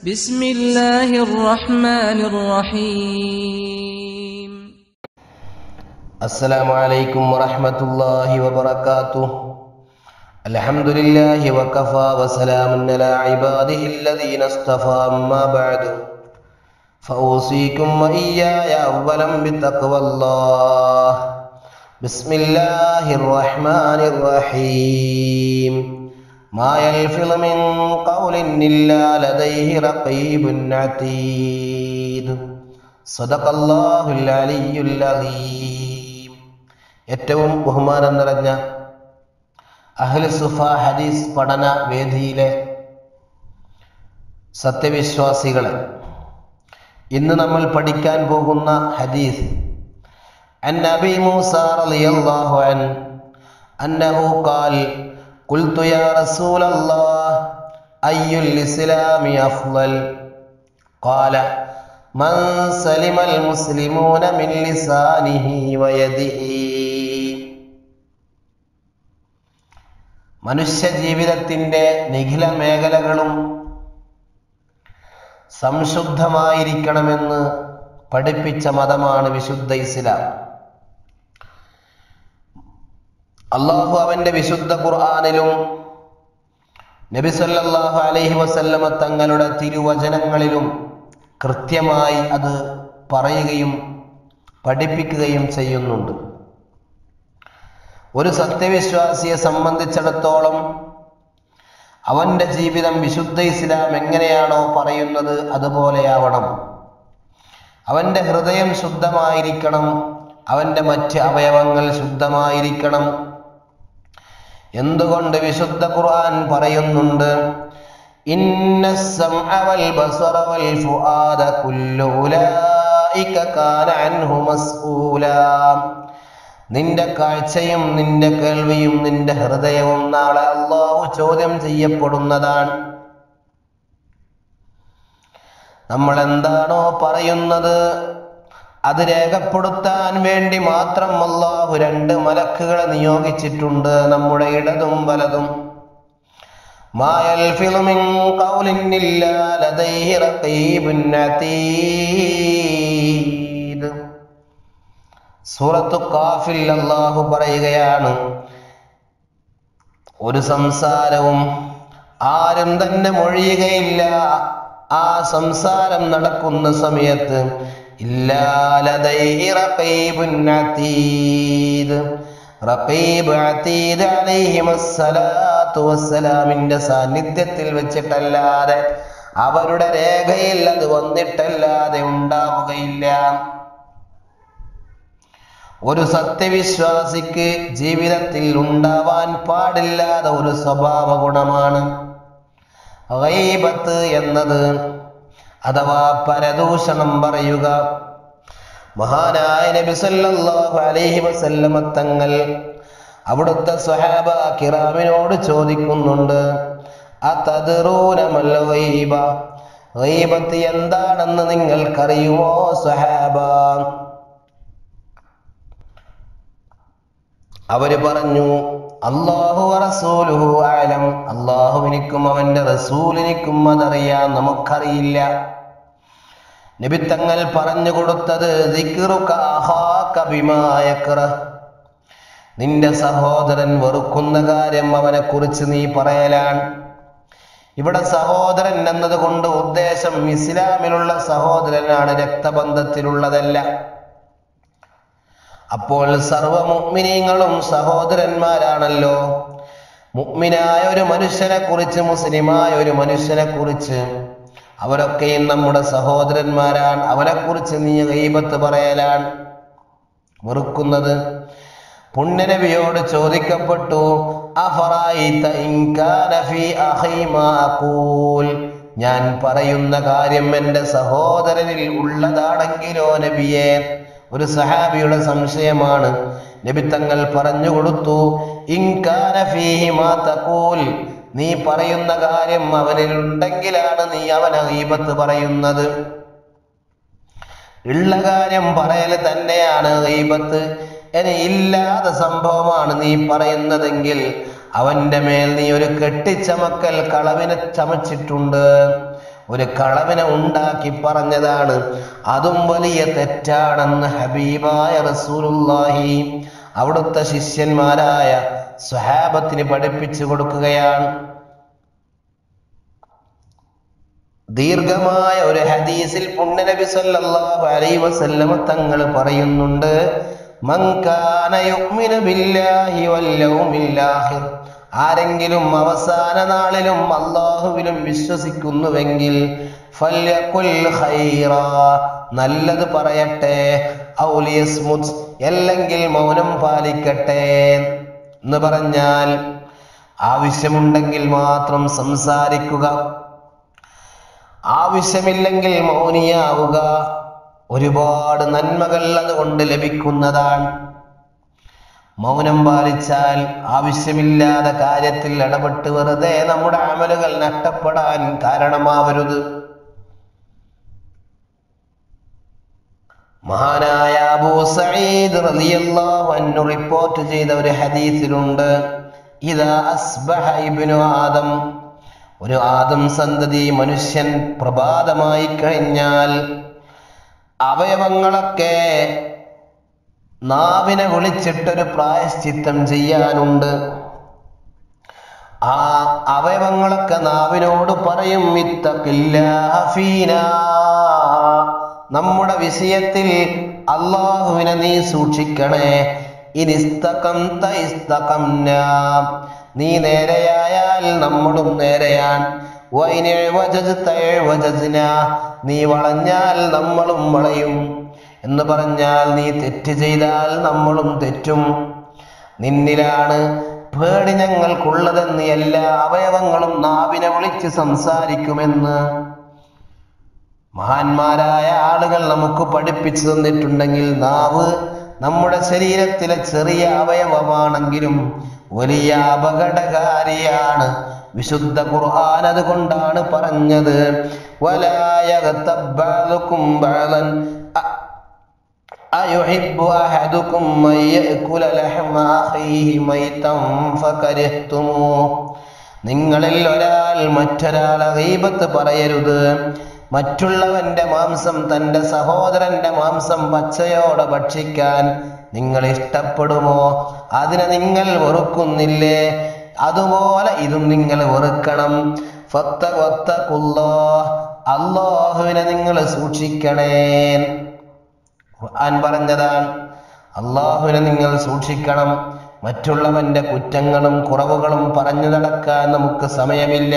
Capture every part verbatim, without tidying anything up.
بسم الله الرحمن الرحيم. السلام عليكم ورحمة الله وبركاته. الحمد لله وكفى وسلام على عباده الذين اصطفى. أما بعد فأوصيكم وإياي أولا بتقوى الله. بسم الله الرحمن الرحيم. ما يلفظ من قول إلا لديه رقيب عتيد. صدق الله العلي العظيم. ഏറ്റവും ബഹുമാനം നിറഞ്ഞ അഹ്ലുസ്സുഫ ഹദീസ് പഠന വേദിയിലെ സത്യവിശ്വാസികളെ, ഇന്ന് നമ്മൾ പഠിക്കാൻ പോകുന്ന ഹദീസ് അൻ അബീ മൂസാ റളിയല്ലാഹു അൻഹു അന്നഹു ഖാൽ ഖുൽതു യാ റസൂലല്ലാഹ് അയ്യുൽ ഇസ്ലാമി അഫ്ളൽ ഖാല മൻ സലിമൽ മുസ്ലിമൂന മിൻ ലിസാനിഹി വയദിഹി. മനുഷ്യ ജീവിതത്തിൻ്റെ നിഖില മേഖലകളും സംശുദ്ധമായിരിക്കണമെന്ന് പഠിപ്പിച്ച മതമാണ് വിശുദ്ധ ഇസ്ലാം. അള്ളാഹു അവന്റെ വിശുദ്ധ ഖുർആനിലും നബി സല്ലല്ലാഹു അലൈഹി വസല്ലമ തങ്ങളുടെ തിരുവചനങ്ങളിലും കൃത്യമായി അത് പറയുകയും പഠിപ്പിക്കുകയും ചെയ്യുന്നുണ്ട്. ഒരു സത്യവിശ്വാസിയെ സംബന്ധിച്ചിടത്തോളം അവന്റെ ജീവിതം വിശുദ്ധ ഇസ്ലാം എങ്ങനെയാണോ പറയുന്നത് അതുപോലെയാവണം. അവന്റെ ഹൃദയം ശുദ്ധമായിരിക്കണം, അവന്റെ മറ്റ് അവയവങ്ങൾ ശുദ്ധമായിരിക്കണം. എന്തുകൊണ്ട് വിശുദ്ധ ഖുർആൻ പറയുന്നുണ്ട്, ഇന്നസ് സമഅ വൽ ബസറ വൽ ഫുആദ കുല്ലു ഉലൈക കാന അൻഹു മസ്ഊലാ. നിന്റെ കാഴ്ചയും നിന്റെ കേൾവിയും നിന്റെ ഹൃദയവും നാളെ അല്ലാഹു ചോദ്യം ചെയ്യപ്പെടുന്നതാണ്. നമ്മൾ എന്താണോ പറയുന്നത് അത് രേഖപ്പെടുത്താൻ വേണ്ടി മാത്രം അല്ലാഹു രണ്ട് മലക്കുകളെ നിയോഗിച്ചിട്ടുണ്ട്, നമ്മുടെ ഇടതും വലതും. മാ യൽഫിളു മിൻ ഖൗലിൻ ഇല്ലാ ലദൈഹി റഖീബുൻ അതീദ്. സൂറത്തു ഖാഫിൽ അല്ലാഹു പറയുകയാണ്, ഒരു സംസാരവും ആരും തന്നെ മൊഴിയുകയില്ല. ആ സംസാരം നടക്കുന്ന സമയത്ത് ഇല്ലാ ലദൈഹി റഖീബുൻ അതീദ്. റഖീബ് അതീദ് അലൈഹിമസ്സലാത്തു വസ്സലാമിന്റെ സാന്നിധ്യത്തിൽ വെച്ചിട്ടല്ലാതെ, അവരുടെ രേഖയിൽ അത് വന്നിട്ടല്ലാതെ ഉണ്ടാവുകയില്ല. ഒരു സത്യവിശ്വാസിക്ക് ജീവിതത്തിൽ ഉണ്ടാവാൻ പാടില്ലാത്ത ഒരു സ്വഭാവ ഗുണമാണ് ഗൈബത്ത് എന്നത്, അഥവാ പരദൂഷണം പറയുക. മഹാനായ നബി സല്ലല്ലാഹു അലൈഹി വസല്ലമ തങ്ങൾ അവിടുത്തെ സ്വഹാബ കിറാമിനോട് ചോദിക്കുന്നുണ്ട്, അതദ്റൂന മൽ ഗൈബ. ഗൈബത്ത് എന്താണെന്ന് നിങ്ങൾക്കറിയുമോ സ്വഹാബ? അവര് പറഞ്ഞു, അല്ലാഹു വറസൂലുഹു അഅലം. അല്ലാഹുവിനിക്കും അവന്റെ റസൂലിനിക്കും അതറിയാം, നമുക്കറിയില്ല. നബി തങ്ങൾ പറഞ്ഞു കൊടുത്തത്, ദിക്റുക അഖാക ബിമാ യക്റഹ്. നിന്റെ സഹോദരൻ വെറുക്കുന്ന കാര്യം അവനെ കുറിച്ച് നീ പറയലാണ്. ഇവിടെ സഹോദരൻ എന്നതുകൊണ്ട് ഉദ്ദേശം ഇസ്ലാമിലുള്ള സഹോദരനാണ്, രക്തബന്ധത്തിലുള്ളതല്ല. അപ്പോൾ സർവ മുഅ്മിനീങ്ങളും സഹോദരന്മാരാണല്ലോ. മുഅ്മിനായ ഒരു മനുഷ്യനെ കുറിച്ച്, മുസ്ലിമായ ഒരു മനുഷ്യനെ കുറിച്ച്, അവരൊക്കെയും നമ്മുടെ സഹോദരന്മാരാണ്. അവനെ കുറിച്ച് നീ ഗീബത്ത് പറയലാണ്, വെറുക്കുന്നത്. പുണ്യനബിയോട് ചോദിക്കപ്പെട്ടു, അഫറഅയ്ത ഇൻ കാന ഫീ അഖീ മാ അഖൂൽ. ഞാൻ പറയുന്ന കാര്യം എൻ്റെ സഹോദരനിൽ ഉള്ളതാണെങ്കിലോ നബിയേ? ഒരു സഹാബിയുടെ സംശയമാണ്. നബി തങ്ങൾ പറഞ്ഞു കൊടുത്തു, ഇൻ കാന ഫീഹി മാ തഖൂൽ. നീ പറയുന്ന കാര്യം അവനിൽ ഉണ്ടെങ്കിലാണ് നീ അവനെ ഗീബത്ത് പറയുന്നത്. ഉള്ള കാര്യം പറയൽ തന്നെയാണ് ഗീബത്ത്. ഇനി ഇല്ലാത്ത സംഭവമാണ് നീ പറയുന്നതെങ്കിൽ അവന്റെ മേൽ നീ ഒരു കെട്ടിച്ചമക്കൽ കളവിനെ ചമച്ചിട്ടുണ്ട്. ഒരു കളവിനെ ഉണ്ടാക്കി പറഞ്ഞതാണ്. അതും വലിയ തെറ്റാണെന്ന് ഹബീബായ റസൂലുള്ളാഹി അവിടുത്തെ ശിഷ്യന്മാരായ സ്വഹാബത്തിന് പഠിപ്പിച്ചു കൊടുക്കുകയാണ്. ദീർഘമായ ഒരു ഹദീസിൽ പുണ്യനബി സല്ലല്ലാഹു അലൈഹി വസല്ലമ തങ്ങൾ പറയുന്നുണ്ട്, മൻ കാന യുഅ്മിനു ബില്ലാഹി വൽ യൗമിൽ ആഖിർ, ആരെങ്കിലും അവസാന നാളിലും അല്ലാഹുവിലും വിശ്വസിക്കുന്നുവെങ്കിൽ ഫല്യഖുൽ ഖൈറാ, നല്ലത് പറയട്ടെ, ഔ ലിയസ്മുത്, അല്ലെങ്കിൽ മൗനം പാലിക്കട്ടെ. എന്ന് പറഞ്ഞാൽ ആവശ്യമുണ്ടെങ്കിൽ മാത്രം സംസാരിക്കുക, ആവശ്യമില്ലെങ്കിൽ മൗനിയാവുക. ഒരുപാട് നന്മകൾ അതുകൊണ്ട് ലഭിക്കുന്നതാണ്. മൗനം പാലിച്ചാൽ ആവശ്യമില്ലാത്ത കാര്യത്തിൽ ഇടപെട്ട് വെറുതെ നമ്മുടെ അമലുകൾ നഷ്ടപ്പെടാൻ കാരണമാവരുത്. മഹാനായ അബൂ സഈദ് റളിയല്ലാഹു അൻഹു റിപ്പോർട്ട് ചെയ്ത ഒരു ഹദീസിലുണ്ട്, ഇദാ അസ്ബഹ ഇബ്നു ആദം, ഒരു ആദം സന്തതി മനുഷ്യൻ പ്രഭാതമായി കഴിഞ്ഞാൽ അവയവങ്ങളൊക്കെ നാവിനെ വിളിച്ചിട്ടൊരു പ്രായശ്ചിത്തം ചെയ്യാനുണ്ട്. ആ അവയവങ്ങളൊക്കെ നാവിനോട് പറയും, ഇത്തഖില്ലാഹ ഫീനാ, നമ്മുടെ വിഷയത്തിൽ അല്ലാഹുവിനെ നീ സൂക്ഷിക്കണേ. ഇനിസ്തഖംത ഇസ്തഖംനാ, നീ നേരെയായാൽ നമ്മളും നേരെയാൻ. വൈനവജസ്ത വജസ്നാ, നീ വളഞ്ഞാൽ നമ്മളും വളയും. എന്ന് പറഞ്ഞാൽ നീ തെറ്റ് ചെയ്താൽ നമ്മളും തെറ്റും. നിന്നിലാണ് പേടി ഞങ്ങൾക്കുള്ളതെന്ന് എല്ലാ അവയവങ്ങളും നാവിനെ വിളിച്ച് സംസാരിക്കുമെന്ന് മഹാന്മാരായ ആളുകൾ നമുക്ക് പഠിപ്പിച്ചു തന്നിട്ടുണ്ടെങ്കിൽ, നാവ് നമ്മുടെ ശരീരത്തിലെ ചെറിയ അവയവമാണെങ്കിലും വലിയ അപകടകാരിയാണ്. വിശുദ്ധ ഖുർആൻ അതുകൊണ്ടാണ് പറഞ്ഞത്, വലാ യഗ്തബ് ബഅദുകും ബഅദൻ അയുഹിബ്ബു അഹദുകും മൻ യഅകുല ലഹ്മ അഖീഹി മൈതൻ ഫകരിഹ്തുമൂ, നിങ്ങളിൽ ഒരാൾ മറ്റൊരാളെ ഗീബത്ത് പറയരുത്. മറ്റുള്ളവന്റെ മാംസം, തന്റെ സഹോദരന്റെ മാംസം പച്ചയോടെ ഭക്ഷിക്കാൻ നിങ്ങൾ ഇഷ്ടപ്പെടുമോ? അതിനെ നിങ്ങൾ വെറുക്കുന്നില്ലേ? അതുപോലെ ഇതും നിങ്ങൾ വെറുക്കണം. ഫത്തഖുല്ലാഹ്, അല്ലാഹുവിനെ നിങ്ങൾ സൂക്ഷിക്കണേ. ഖുർആൻ പറഞ്ഞതാണ്, അല്ലാഹുവിനെ നിങ്ങൾ സൂക്ഷിക്കണം. മറ്റുള്ളവന്റെ കുറ്റങ്ങളും കുറവുകളും പറഞ്ഞു നടക്കാൻ നമുക്ക് സമയമില്ല.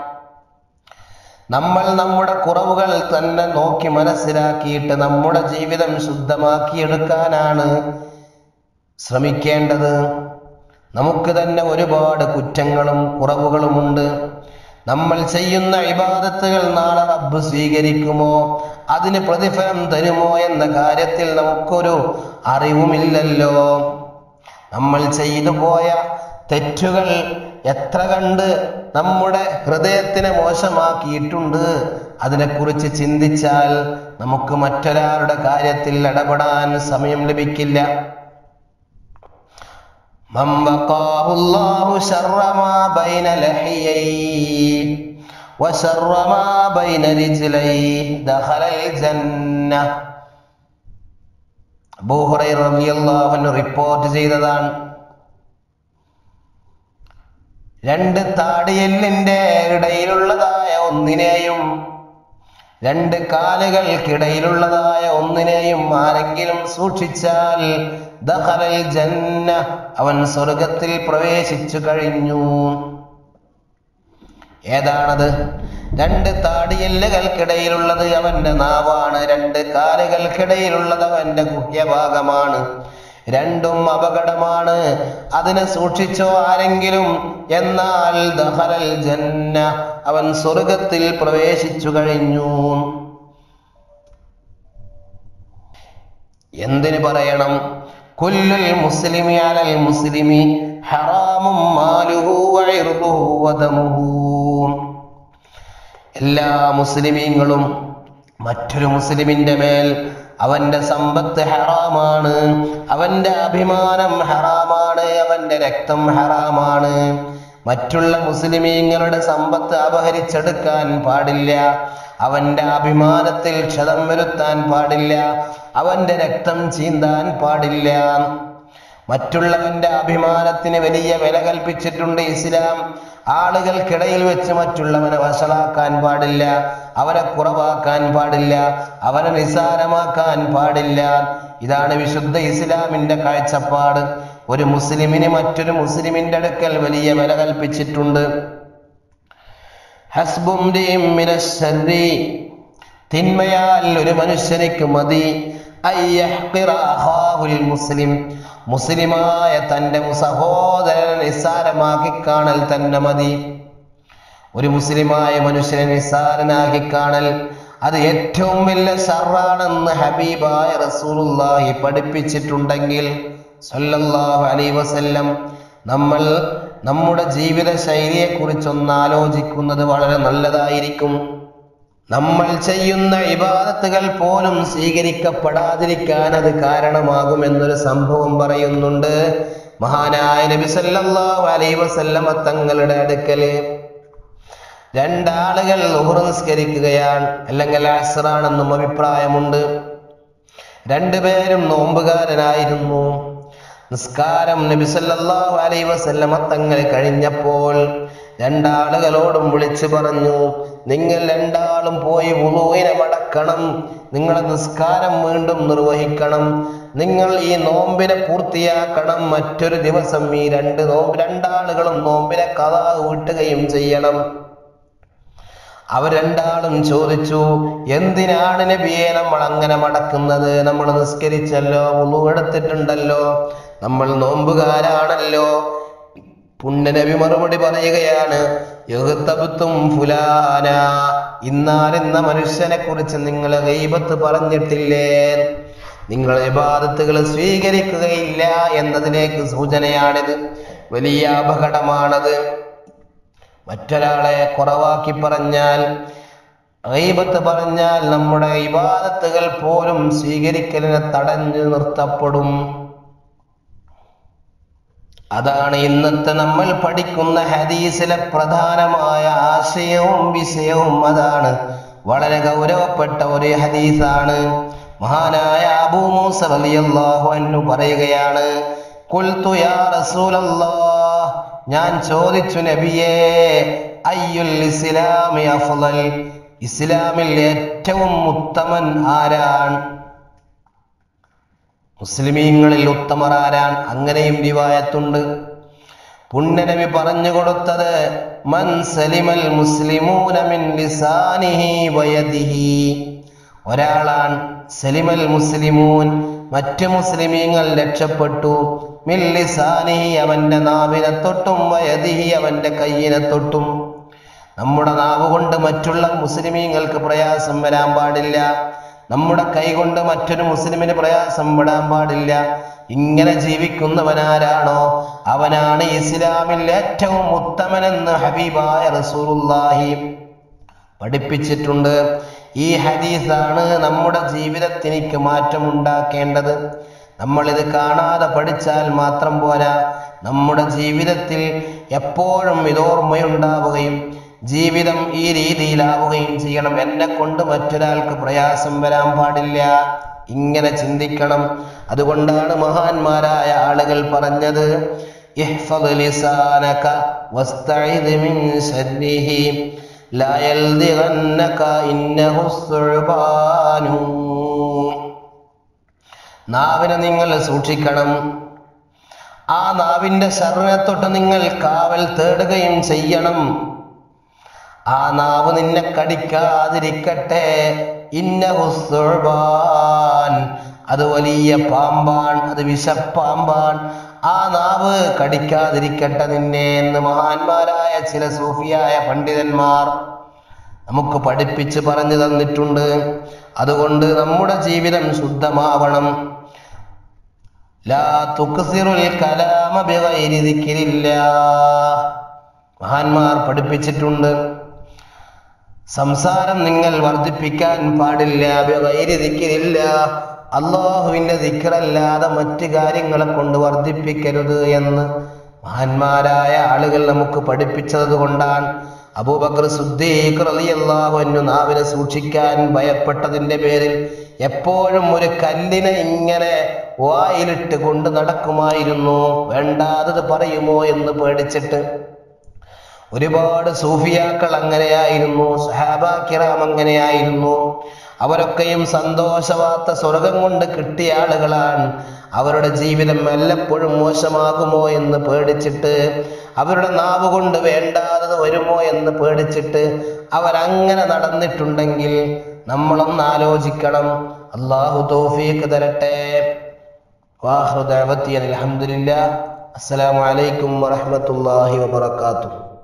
നമ്മൾ നമ്മുടെ കുറവുകൾ തന്നെ നോക്കി മനസ്സിലാക്കിയിട്ട് നമ്മുടെ ജീവിതം ശുദ്ധമാക്കിയെടുക്കാനാണ് ശ്രമിക്കേണ്ടത്. നമുക്ക് തന്നെ ഒരുപാട് കുറ്റങ്ങളും കുറവുകളുമുണ്ട്. നമ്മൾ ചെയ്യുന്ന ഇബാദത്തുകൾ നാളെ റബ്ബ് സ്വീകരിക്കുമോ, അതിന് പ്രതിഫലം തരുമോ എന്ന കാര്യത്തിൽ നമുക്കൊരു അറിവുമില്ലല്ലോ. നമ്മൾ ചെയ്തു പോയ തെറ്റുകൾ എത്ര കണ്ട് നമ്മുടെ ഹൃദയത്തിനെ മോശമാക്കിയിട്ടുണ്ട്, അതിനെക്കുറിച്ച് ചിന്തിച്ചാൽ നമുക്ക് മറ്റൊരാളുടെ കാര്യത്തിൽ ഇടപെടാൻ സമയം ലഭിക്കില്ല. മൻ വഖാഹുല്ലാഹു ശർറ മാ ബൈന ലഹിയൈഹി വശർറ മാ ബൈന റിജ്ലൈഹി ദഖലൽ ജന്ന. അബൂ ഹുറൈറ റളിയല്ലാഹു അൻഹു റിപ്പോർട്ട് ചെയ്തതാണ്, രണ്ട് താടിയെല്ലിന്റെ ഇടയിലുള്ളതായ ഒന്നിനെയും രണ്ട് കാലുകൾക്കിടയിലുള്ളതായ ഒന്നിനെയും ആരെങ്കിലും സൂക്ഷിച്ചാൽ ദഖലൽ ജന്ന, അവൻ സ്വർഗത്തിൽ പ്രവേശിച്ചു കഴിഞ്ഞു. ഏതാണത്? രണ്ട് താടിയെല്ലുകൾക്കിടയിലുള്ളത് അവന്റെ നാവാണ്, രണ്ട് കാലുകൾക്കിടയിലുള്ളത് അവന്റെ ഗുഹ്യഭാഗമാണ്. രണ്ടും അപകടമാണ്. അതിനെ സൂക്ഷിച്ചോ ആരെങ്കിലും, എന്നാൽ ദഖലൽ ജന്ന, അവൻ സ്വർഗത്തിൽ പ്രവേശിച്ചു കഴിഞ്ഞു. എന്തിന് പറയണം? കുല്ലുൽ മുസ്ലിമി അലൽ മുസ്ലിമി ഹറാമും മാലുഹു വഇർദുഹു വദമുഹു. എല്ലാ മുസ്ലിമീങ്ങളും മറ്റൊരു മുസ്ലിമിന്റെ മേൽ അവന്റെ സമ്പത്ത് ഹറാമാണ്, അവന്റെ അഭിമാനം ഹറാമാണ്, അവന്റെ രക്തം ഹറാമാണ്. മറ്റുള്ള മുസ്ലിമീങ്ങളുടെ സമ്പത്ത് അപഹരിച്ചെടുക്കാൻ പാടില്ല. അവന്റെ അഭിമാനത്തിൽ ക്ഷതം വരുത്താൻ പാടില്ല, അവന്റെ രക്തം ചീന്താൻ പാടില്ല. മറ്റുള്ളവന്റെ അഭിമാനത്തിന് വലിയ വില കൽപ്പിച്ചിട്ടുണ്ട് ഇസ്ലാം. ആളുകൾക്കിടയിൽ വെച്ച് മറ്റുള്ളവനെ വഷളാക്കാൻ പാടില്ല, അവരെ കുറവാക്കാൻ പാടില്ല, അവരെ നിസ്സാരമാക്കാൻ പാടില്ല. ഇതാണ് വിശുദ്ധ ഇസ്ലാമിന്റെ കാഴ്ചപ്പാട്. ഒരു മുസ്ലിമിന് മറ്റൊരു മുസ്ലിമിന്റെ അടുക്കൽ വലിയ വില കൽപ്പിച്ചിട്ടുണ്ട്. ഹസ്ബുംരിഇം മിനശ്ശർരി, തിന്മയാൽ ഒരു മനുഷ്യനിക്ക് മതി അയ്യഹ്ഖിറ അഖാഹുൽ മുസ്ലിം, മുസ്ലിമായ തന്റെ സഹോദരനെ നിസ്സാരമാക്കി കാണൽ തന്നെ മതി. ഒരു മുസ്ലിമായ മനുഷ്യനെ നിസ്സാരനാക്കി കാണൽ അത് ഏറ്റവും വലിയ ശർറാണെന്ന് ഹബീബായ റസൂലുള്ളാഹി പഠിപ്പിച്ചിട്ടുണ്ടെങ്കിൽ സല്ലല്ലാഹു അലൈഹി വസല്ലം, നമ്മൾ നമ്മുടെ ജീവിത ശൈലിയെ കുറിച്ചൊന്ന് ആലോചിക്കുന്നത് വളരെ നല്ലതായിരിക്കും. നമ്മൾ ചെയ്യുന്ന ഇബാദത്തുകൾ പോലും സ്വീകരിക്കപ്പെടാതിരിക്കാൻ അത് കാരണമാകുമെന്നൊരു സംഭവം പറയുന്നുണ്ട്. മഹാനായ നബി സല്ലല്ലാഹു അലൈഹി വസല്ലം തങ്ങളുടെ അടുക്കല് രണ്ടാളുകൾ ളുഹ്ർ നിസ്കരിക്കുകയാണ്, അല്ലെങ്കിൽ അസ്റാണെന്നും അഭിപ്രായമുണ്ട്. രണ്ടുപേരും നോമ്പുകാരനായിരുന്നു. നിസ്കാരം നബി സല്ലല്ലാഹു അലൈഹി വസല്ലം തങ്ങൾ കഴിഞ്ഞപ്പോൾ രണ്ടാളുകളോടും വിളിച്ചു പറഞ്ഞു, നിങ്ങൾ രണ്ടാളും പോയി വുളൂഇനെ മടക്കണം, നിങ്ങളുടെ നിസ്കാരം വീണ്ടും നിർവഹിക്കണം, നിങ്ങൾ ഈ നോമ്പിനെ പൂർത്തിയാക്കണം, മറ്റൊരു ദിവസം ഈ രണ്ട് നോമ്പ് രണ്ടാളുകളും നോമ്പിനെ ഖളാ വീട്ടുകയും ചെയ്യണം. അവർ രണ്ടാളും ചോദിച്ചു, എന്തിനാണ് നബിയെ നമ്മൾ അങ്ങനെ മടക്കുന്നത്? നമ്മൾ നിസ്കരിച്ചല്ലോ, വുളൂ എടുത്തിട്ടുണ്ടല്ലോ, നമ്മൾ നോമ്പുകാരാണല്ലോ. പുണ്യനബി മറുപടി പറയുകയാണ്, യഗ്തബ്തും ഫുലാന, ഇന്നാലിന്ന മനുഷ്യനെ കുറിച്ച് നിങ്ങൾ ഗീബത്ത് പറഞ്ഞിട്ടില്ലേ? നിങ്ങൾ ഇബാദത്തുകൾ സ്വീകരിക്കുകയില്ല എന്നതിലേക്ക് സൂചനയാണിത്. വലിയ അപകടമാണത്. മറ്റൊരാളെ കുറവാക്കി പറഞ്ഞാൽ, ഗീബത്ത് പറഞ്ഞാൽ നമ്മുടെ ഇബാദത്തുകൾ പോലും സ്വീകരിക്കലിനെ തടഞ്ഞു നിർത്തപ്പെടും. അതാണ് ഇന്നത്തെ നമ്മൾ പഠിക്കുന്ന ഹദീസിലെ പ്രധാനമായ ആശയവും വിഷയവും. അതാണ് വളരെ ഗൗരവപ്പെട്ട ഒരു ഹദീസാണ്. മഹാനായ അബൂ മൂസ റളിയല്ലാഹു അൻഹു പറയുകയാണ്, ഖുൽതു യാ റസൂലല്ലാഹ്, ഞാൻ ചോദിച്ചു നബിയേ, അയ്യുൽ ഇസ്ലാമി അഫ്ളൽ, ഇസ്ലാമിൽ ഏറ്റവും ഉത്തമൻ ആരാണ്? മുസ്ലിമീങ്ങളിൽ ഉത്തമർ ആരാണ്? അങ്ങനെയും റിവായത്തുണ്ട്. പുണ്യനബി പറഞ്ഞു കൊടുത്തത്, മൻ സലിമൽ മുസ്ലിമൂന മിൻ ലിസാനിഹി വയദിഹി, ഒരാളാണ് സലിമൽ മുസ്ലിമൂൻ, മറ്റു മുസ്ലിമീങ്ങൾ രക്ഷപ്പെട്ടു, മിൻ ലിസാനിഹി, അവന്റെ നാവിനെ തൊട്ടും, വയദിഹി, അവന്റെ കയ്യിനെ തൊട്ടും. നമ്മുടെ നാവ് കൊണ്ട് മറ്റുള്ള മുസ്ലിമീങ്ങൾക്ക് പ്രയാസം വരാൻ പാടില്ല, നമ്മുടെ കൈ കൊണ്ട് മറ്റൊരു മുസ്ലിമിന് പ്രയാസം പെടാൻ പാടില്ല. ഇങ്ങനെ ജീവിക്കുന്നവനാരാണോ അവനാണ് ഇസ്ലാമിൽ ഏറ്റവും ഉത്തമനെന്ന് ഹബീബായ റസൂലുള്ളാഹി പഠിപ്പിച്ചിട്ടുണ്ട്. ഈ ഹദീസാണ് നമ്മുടെ ജീവിതത്തിലേക്ക് മാറ്റമുണ്ടാക്കേണ്ടത്. നമ്മളിത് കാണാതെ പഠിച്ചാൽ മാത്രം പോരാ, നമ്മുടെ ജീവിതത്തിൽ എപ്പോഴും ഇതോർമ്മയുണ്ടാവുകയും ജീവിതം ഈ രീതിയിലാവുകയും ചെയ്യണം. എന്നെ കൊണ്ട് മറ്റൊരാൾക്ക് പ്രയാസം വരാൻ പാടില്ല, ഇങ്ങനെ ചിന്തിക്കണം. അതുകൊണ്ടാണ് മഹാന്മാരായ ആളുകൾ പറഞ്ഞത്, ഇഹ്ഫദ് ലിസാനക വസ്തഇദ് മിൻ ശർരിഹി ലാ യൽദിഗന്നക ഇന്നഹു സുഅ്ബാനു. നാവിനെ നിങ്ങൾ സൂക്ഷിക്കണം, ആ നാവിന്റെ ശർറിനെ തൊട്ട് നിങ്ങൾ കാവൽ തേടുകയും ചെയ്യണം. ആ നാവ് നിന്നെ കടിക്കാതിരിക്കട്ടെ. ഇന്നഹു സുഅ്ബാൻ, അത് വലിയ പാമ്പാൻ, അത് വിഷപ്പാമ്പാൻ. ആ നാവ് കടിക്കാതിരിക്കട്ടെ നിന്നെ എന്ന് മഹാന്മാരായ ചില സൂഫിയായ പണ്ഡിതന്മാർ നമുക്ക് പഠിപ്പിച്ച് പറഞ്ഞു തന്നിട്ടുണ്ട്. അതുകൊണ്ട് നമ്മുടെ ജീവിതം ശുദ്ധമാവണം. ലാ തുക്സിറുൽ കലാമ ബിഗൈരി ദിക്രില്ലാഹ്, മഹാന്മാർ പഠിപ്പിച്ചിട്ടുണ്ട്. സംസാരം നിങ്ങൾ വർദ്ധിപ്പിക്കാൻ പാടില്ല. ബിഗൈരി ദിക്രില്ലാഹ്, അല്ലാഹുവിന്റെ ദിക്റല്ലാതെ മറ്റു കാര്യങ്ങളെ കൊണ്ട് വർദ്ധിപ്പിക്കരുത് എന്ന് മഹാന്മാരായ ആളുകൾ നമുക്ക് പഠിപ്പിച്ചത് കൊണ്ടാണ് അബൂബക്കർ സിദ്ദീഖ് റളിയല്ലാഹു അൻഹു നാവിനെ സൂക്ഷിക്കാൻ ഭയപ്പെട്ടതിന്റെ പേരിൽ എപ്പോഴും ഒരു കല്ലിനെ ഇങ്ങനെ വായിലിട്ട് കൊണ്ട് നടക്കുമായിരുന്നു, വേണ്ടാത്തത് പറയുമോ എന്ന് പേടിച്ചിട്ട്. ഒരുപാട് സൂഫിയാക്കൾ അങ്ങനെയായിരുന്നു, സഹാബാ കിറാം അങ്ങനെയായിരുന്നു. അവരൊക്കെയും സന്തോഷവാർത്ത സ്വർഗം കൊണ്ട് കിട്ടിയ ആളുകളാണ്. അവരുടെ ജീവിതം എല്ലപ്പോഴും മോശമാകുമോ എന്ന് പേടിച്ചിട്ട്, അവരുടെ നാവ് കൊണ്ട് വേണ്ടാത്തത് വരുമോ എന്ന് പേടിച്ചിട്ട് അവരങ്ങനെ നടന്നിട്ടുണ്ടെങ്കിൽ നമ്മളൊന്ന് ആലോചിക്കണം. അല്ലാഹു തൗഫീഖ് തരട്ടെ. വാഖിറു ദഅവതി അൽഹംദുലില്ലാഹ്. അസ്സലാമു അലൈക്കും വറഹ്മത്തുള്ളാഹി വബറകാതുഹു.